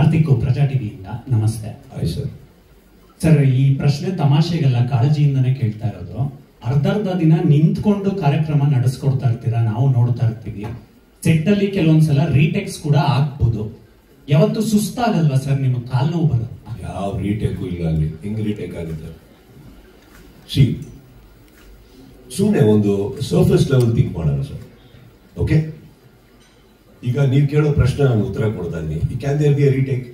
ಕಾರ್ತಿಕ್ ಪ್ರಜಾ ಟಿವಿಯಿಂದ ನಮಸ್ತೆ. Hi sir. Sir, ಈ ಪ್ರಶ್ನೆ ತಮಾಷೆಗಲ್ಲ, ಕಾಳಜಿಯಿಂದನೇ ಕೇಳ್ತಾ ಇರೋದು. ಅರ್ಧರ್ಧ ದಿನ ನಿಂತ್ಕೊಂಡು ಕಾರ್ಯಕ್ರಮ ನಡೆಸ್ಕೊಡ್ತಾ ಇರ್ತೀರಾ, ನಾವು ನೋಡ್ತಾ ಇರ್ತೀವಿ. ಸೆಟ್ ಅಲ್ಲಿ ಕೆಲವೊಂದ್ಸಲ ರೀಟೇಕ್ಸ್ ಕೂಡ ಆಗ್ಬೋದು. ಯಾವತ್ತು ಸುಸ್ತಾಗಲ್ವಾ ಸರ್? ನಿಮಗೆ ಕಾಲ್ ನೋವು ಬರೋದು? ಯಾವ ರೀಟೇಕು ಇಲ್ಲ ಅಲ್ಲಿ. ಹೆಂಗ್ ರೀಟೇಕ್ ಆಗುತ್ತೆ? ಸುಮ್ಮನೆ ಒಂದು ಸರ್ಫೇಸ್ ಲೆವೆಲ್ ಥಿಂಕ್ ಮಾಡೋಣ ಸರ್. ಓಕೆ, ಈಗ ನೀವು ಕೇಳೋ ಪ್ರಶ್ನೆ ನಾನು ಉತ್ತರ ಕೊಡ್ತಾ ಇದ್ದೀನಿ. Can there be a retake?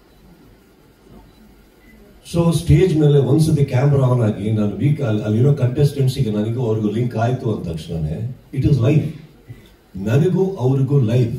So stage ಮೇಲೆ ಒಂದ್ಸತಿ ಕ್ಯಾಮ್ರಾ ಆನ್ ಆಗಿ ನಾನು ಅಲ್ಲಿರೋ ಕಂಟೆಸ್ಟೆಂಟ್ಸಿಗೆ ನನಗೂ ಅವ್ರಿಗೂ ಲಿಂಕ್ ಆಯ್ತು ಅಂದ ತಕ್ಷಣನೇ ಇಟ್ ಇಸ್ ಲೈವ್. ನನಗೂ ಅವ್ರಿಗೂ ಲೈವ್.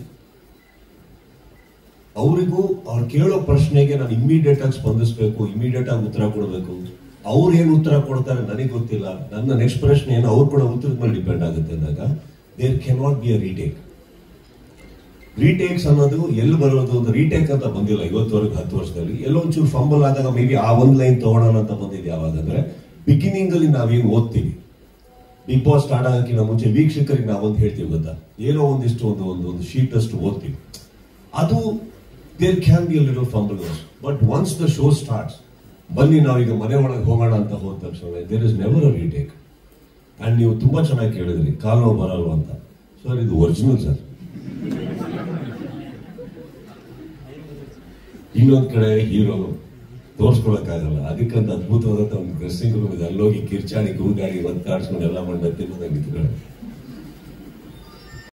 ಅವರಿಗೂ ಅವ್ರು ಕೇಳೋ ಪ್ರಶ್ನೆಗೆ ನಾನು ಇಮಿಡಿಯೇಟ್ ಆಗಿ ಸ್ಪಂದಿಸಬೇಕು, ಇಮಿಡಿಯೇಟ್ ಆಗಿ ಉತ್ತರ ಕೊಡಬೇಕು. ಅವ್ರು ಏನು ಉತ್ತರ ಕೊಡ್ತಾರೆ ನನಗೆ ಗೊತ್ತಿಲ್ಲ, ನನ್ನ ನೆಕ್ಸ್ಟ್ ಪ್ರಶ್ನೆ ಏನು ಅವ್ರು ಕೂಡ ಉತ್ತರದ ಮೇಲೆ ಡಿಪೆಂಡ್ ಆಗುತ್ತೆ ಅಂದಾಗ there can not be a retake. Retakes ಅನ್ನೋದು ಎಲ್ಲಿ ಬರೋದು? ಒಂದು ರೀಟೇಕ್ ಅಂತ ಬಂದಿಲ್ಲ ಇವತ್ತವರೆಗೆ 10 ವರ್ಷದಲ್ಲಿ. ಎಲ್ಲೋ ಒಂಚೂರು ಫಂಬಲ್ ಆದಾಗ ಮೇ ಬಿ ಆ ಒಂದು ಲೈನ್ ತಗೊಳ್ಳೋಣ ಅಂತ ಬಂದಿದೆ. ಯಾವಾಗಂದ್ರೆ ಬಿಗಿನಿಂಗ್ ಅಲ್ಲಿ ನಾವೇನು ಓದ್ತೀವಿ, ಬಿಗ್ ಬಾಸ್ ಸ್ಟಾರ್ಟ್ ಆಗೋಕ್ಕಿಂತ ಮುಂಚೆ ವೀಕ್ಷಕರಿಗೆ ನಾವೊಂದು ಹೇಳ್ತೀವಿ ಗೊತ್ತಾ, ಏನೋ ಒಂದಿಷ್ಟು ಒಂದು ಶೀಟ್ ಅಷ್ಟು ಓದ್ತೀವಿ. ಅದು there can be a little fumble. But once the show starts, ಬನ್ನಿ ನಾವೀಗ ಮನೆ ಒಳಗೆ ಹೋಗೋಣ ಅಂತ ಹೋದ ತಕ್ಷಣ there is never a retake. And ನೀವು ತುಂಬಾ ಚೆನ್ನಾಗಿ ಕೇಳಿದ್ರಿ ಕಾಲ್ ನೋವು ಬರಲ್ವ ಅಂತ. ಸರ್, ಇದು ಒರಿಜಿನಲ್ ಸರ್. ಇನ್ನೊಂದ್ ಕಡೆ ಹೀರೋ ತೋರ್ಸ್ಕೊಳಕ್ಕಾಗಲ್ಲ, ಅದಕ್ಕಂತ ಅದ್ಭುತವಾದಂತ ಒಂದು ಡ್ರೆಸ್ಸಿಂಗ್ ರೂಮ್ ಇದೆ. ಅಲ್ಲೋಗಿ ಕಿರ್ಚಾಡಿ ಕೂಗಾಡಿ ಒತ್ತಾಡ್ಸ್ಕೊಂಡು ಎಲ್ಲ ಮಾಡಿ ತಿನ್ನೋದಂಗಿತ್ತು ಕಡೆ.